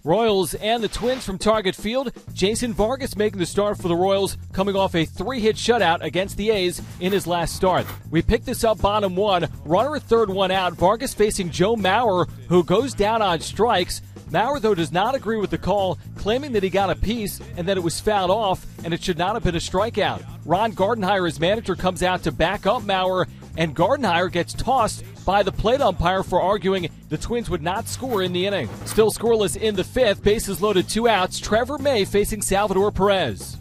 Royals and the Twins from Target Field. Jason Vargas making the start for the Royals, coming off a 3-hit shutout against the A's in his last start. We pick this up bottom one. Runner at third, one out. Vargas facing Joe Mauer, who goes down on strikes. Mauer, though, does not agree with the call, claiming that he got a piece and that it was fouled off and it should not have been a strikeout. Ron Gardenhire, his manager, comes out to back up Mauer, and Gardenhire gets tossed by the plate umpire for arguing the Twins would not score in the inning. Still scoreless in the fifth, bases loaded, 2 outs. Trevor May facing Salvador Perez.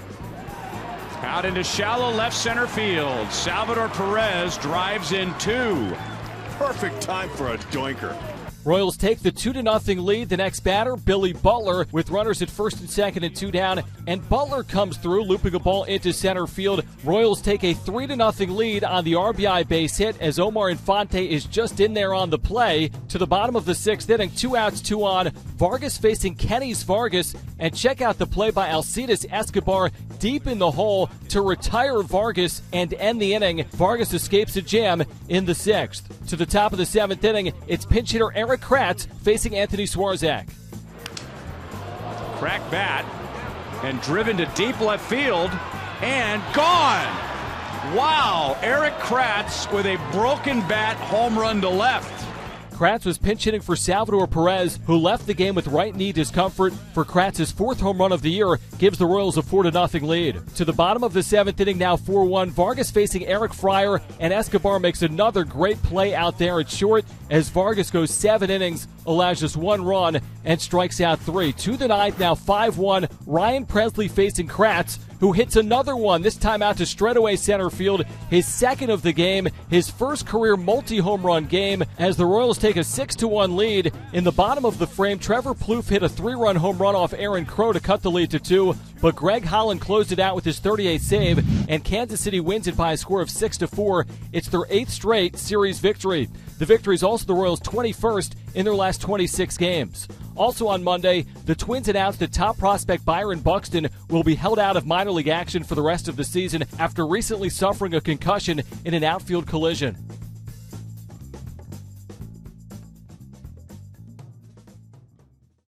Out into shallow left center field. Salvador Perez drives in 2. Perfect time for a doinker. Royals take the 2-0 lead. The next batter, Billy Butler, with runners at first and second and 2 down. And Butler comes through, looping a ball into center field. Royals take a 3-0 lead on the RBI base hit as Omar Infante is just in there on the play. To the bottom of the 6th inning, 2 outs, 2 on. Vargas facing Kenny's Vargas. And check out the play by Alcides Escobar deep in the hole to retire Vargas and end the inning. Vargas escapes a jam in the 6th. To the top of the 7th inning, it's pinch hitter Eric Kratz facing Anthony Swarzak. Crack bat and driven to deep left field and gone. Wow, Eric Kratz with a broken bat home run to left. Kratz was pinch hitting for Salvador Perez, who left the game with right knee discomfort. For Kratz's 4th home run of the year, gives the Royals a 4-0 lead. To the bottom of the 7th inning, now 4-1. Vargas facing Eric Fryer, and Escobar makes another great play out there at short as Vargas goes 7 innings, allows just 1 run, and strikes out 3. To the 9th, now 5-1. Ryan Presley facing Kratz, who hits another one, this time out to straightaway center field, his 2nd of the game, his first career multi-home run game, as the Royals take a 6-1 lead. In the bottom of the frame, Trevor Plouffe hit a 3-run home run off Aaron Crow to cut the lead to 2, but Greg Holland closed it out with his 38th save, and Kansas City wins it by a score of 6-4. It's their 8th straight series victory. The victory is also the Royals' 21st in their last 26 games. Also on Monday, the Twins announced that top prospect Byron Buxton will be held out of minor league action for the rest of the season after recently suffering a concussion in an outfield collision.